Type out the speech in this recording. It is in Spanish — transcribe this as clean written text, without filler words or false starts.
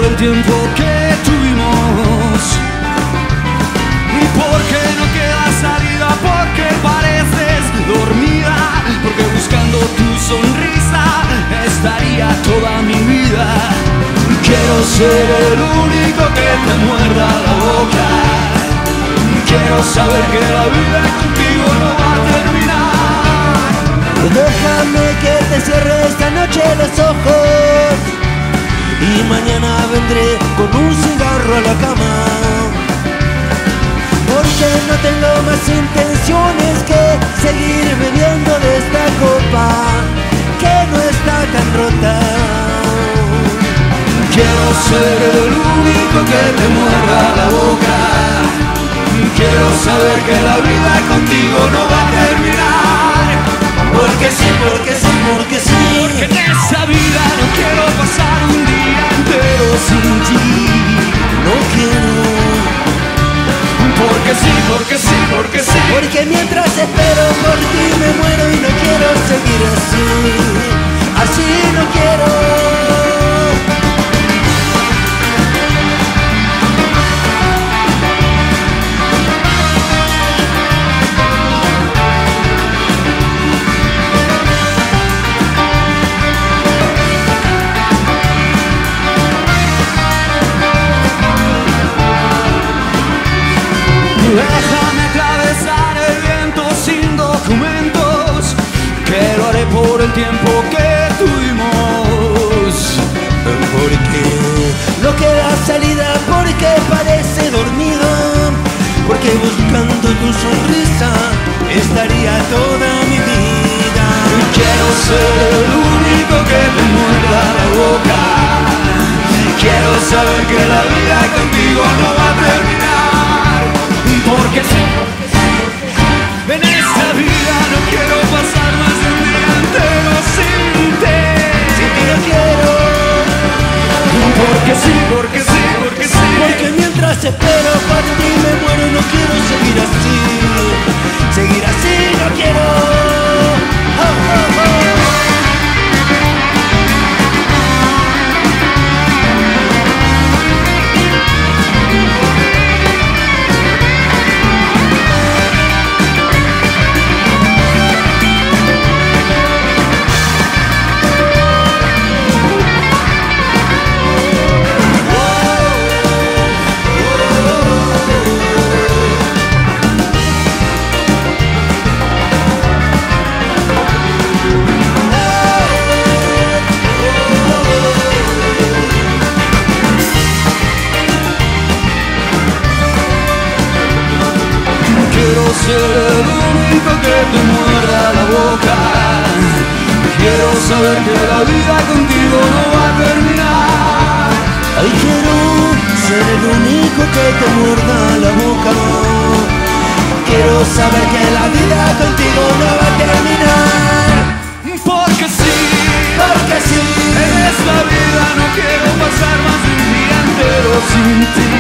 el tiempo que tuvimos. Porque no queda salida, porque pareces dormida, porque buscando tu sonrisa estaría toda mi vida. Quiero ser el único que te muerda la boca. Quiero saber que la vida contigo no va a terminar. Déjame que te cierre esta noche los ojos y mañana vendré con un cigarro a la cama. Porque no tengo más intenciones que seguir bebiendo de esta copa que no está tan rota. Quiero ser el único que te muerda la boca. Quiero saber que la vida contigo no va a terminar. Porque sí, porque sí, porque sí. Porque en esta vida no quiero pasar un día entero sin ti. No quiero. Porque sí, porque sí, porque sí. Porque mientras espero por ti me muero y no quiero seguir así. Así no quiero. Déjame atravesar el viento sin documentos, que lo haré por el tiempo que tuvimos. Porque no queda salida, porque parece dormido, porque buscando tu sonrisa estaría toda mi vida. Quiero ser el único que te muerda la boca. Quiero saber que la vida contigo no va a terminar. Porque sí, en esta vida no quiero pasar más de un día entero sin ti. Sin ti no quiero. Porque sí, porque sí, porque sí. Porque mientras espero por ti me muero y no quiero seguir así. Seguir así no quiero. Oh, oh, oh. Ser el único que te muerda la boca. Quiero saber que la vida contigo no va a terminar. Ay, quiero ser el único que te muerda la boca. Quiero saber que la vida contigo no va a terminar. Porque sí, porque sí. en esta vida no quiero pasar más de un día entero sin ti.